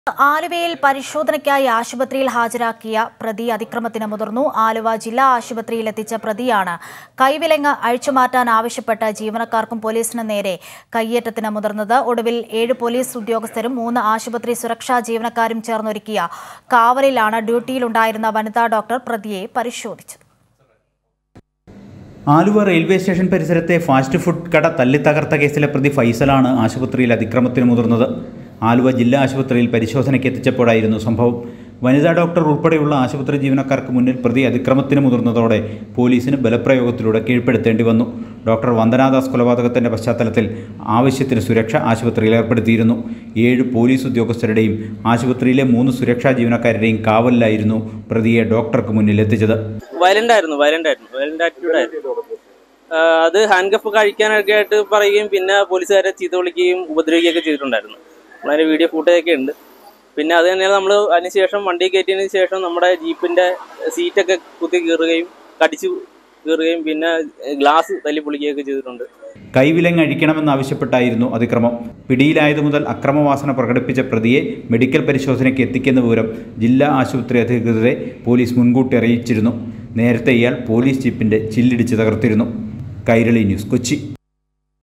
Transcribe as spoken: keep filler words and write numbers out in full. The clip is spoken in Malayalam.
ആലുവയിൽ പരിശോധനയ്ക്കായി ആശുപത്രിയിൽ ഹാജരാക്കിയ പ്രതി അതിക്രമത്തിന് മുതിർന്നു. ആലുവ ജില്ലാ ആശുപത്രിയിൽ എത്തിച്ച പ്രതിയാണ് കൈവിലങ്ങ് അഴിച്ചുമാറ്റാൻ ആവശ്യപ്പെട്ട ജീവനക്കാർക്കും പോലീസിനും നേരെ കയ്യേറ്റത്തിന് മുതിർന്നത്. ഒടുവിൽ ഏഴ് പോലീസ് ഉദ്യോഗസ്ഥരും മൂന്ന് ആശുപത്രി സുരക്ഷാ ജീവനക്കാരും ചേർന്നൊരുക്കിയ കാവലിലാണ് ഡ്യൂട്ടിയിലുണ്ടായിരുന്ന വനിതാ ഡോക്ടർ പ്രതിയെ പരിശോധിച്ചത്. ആലുവ റെയിൽവേ സ്റ്റേഷൻ പരിസരത്തെ ഫാസ്റ്റ് ഫുഡ് കട തല്ലിത്തകർത്ത കേസിലെ പ്രതി ഫൈസലാണ് ആശുപത്രിയിൽ അതിക്രമത്തിന് മുതിർന്നത്. ആലുവ ജില്ലാ ആശുപത്രിയിൽ പരിശോധനയ്ക്ക് എത്തിച്ചപ്പോഴായിരുന്നു സംഭവം. വനിതാ ഡോക്ടർ ഉൾപ്പെടെയുള്ള ആശുപത്രി ജീവനക്കാർക്ക് മുന്നിൽ പ്രതി അതിക്രമത്തിന് മുതിർന്നതോടെ പോലീസിന് ബലപ്രയോഗത്തിലൂടെ കീഴ്പ്പെടുത്തേണ്ടി വന്നു. ഡോക്ടർ വന്ദനാദാസ് കൊലപാതകത്തിൻ്റെ പശ്ചാത്തലത്തിൽ ആവശ്യത്തിന് സുരക്ഷ ആശുപത്രിയിൽ ഏർപ്പെടുത്തിയിരുന്നു. ഏഴ് പോലീസ് ഉദ്യോഗസ്ഥരുടെയും ആശുപത്രിയിലെ മൂന്ന് സുരക്ഷാ ജീവനക്കാരുടെയും കാവലിലായിരുന്നു പ്രതിയെ ഡോക്ടർക്ക് മുന്നിൽ എത്തിച്ചത്. വയലന്റ് ആയിരുന്നു വയലന്റ് ആയിരുന്നു വയലന്റ് ആറ്റിറ്റ്യൂഡ് ആയിരുന്നു. അത് ഹാൻഡ് കഫ് കഴിക്കാനൊക്കെ ആയിട്ട് പറയുകയും പിന്നെ പോലീസുകാരെ ചീത്ത വിളിക്കുകയും ഉപദ്രവിക്കുകയൊക്കെ ചെയ്തിട്ടുണ്ടായിരുന്നു. നമ്മളതിൻ്റെ വീഡിയോ ഫുട്ടേജൊക്കെ ഉണ്ട്. പിന്നെ അത് തന്നെയാണ് നമ്മൾ അതിനുശേഷം വണ്ടി കയറ്റിയതിന് ശേഷം നമ്മുടെ ജീപ്പിൻ്റെ സീറ്റൊക്കെ കുത്തി കീറുകയും കടിച്ചു കീറുകയും പിന്നെ ഗ്ലാസ് തല്ലി പൊളിക്കുകയൊക്കെ ചെയ്തിട്ടുണ്ട്. കൈവിലങ്ങ് അഴിക്കണമെന്നാവശ്യപ്പെട്ടായിരുന്നു അതിക്രമം. പിടിയിലായതു മുതൽ അക്രമവാസന പ്രകടിപ്പിച്ച പ്രതിയെ മെഡിക്കൽ പരിശോധനയ്ക്ക് എത്തിക്കുന്ന വിവരം ജില്ലാ ആശുപത്രി അധികൃതരെ പോലീസ് മുൻകൂട്ടി അറിയിച്ചിരുന്നു. നേരത്തെ ഇയാൾ പോലീസ് ജീപ്പിൻ്റെ ചില്ലിടിച്ച് തകർത്തിരുന്നു. കൈരളി ന്യൂസ്, കൊച്ചി.